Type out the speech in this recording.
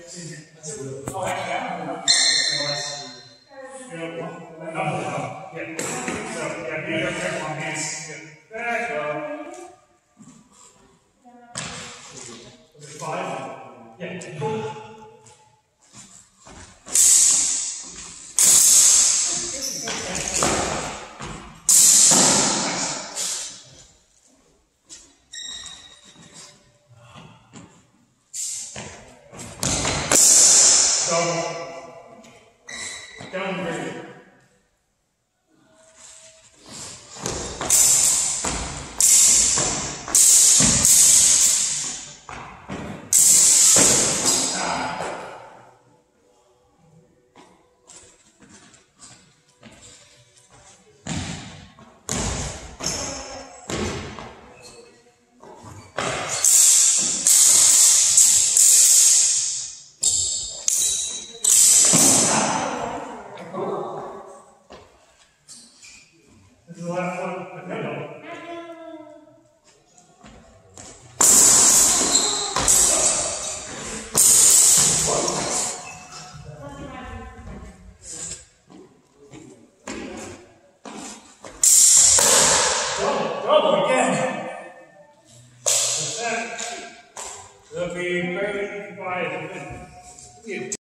Oh, actually, I don't know. Yeah. So, yeah, be careful on hands. Back up. Was it 5? Yeah, cool. Down very good. This is the last one. Okay, no. Double again. With that, it'll be very quiet.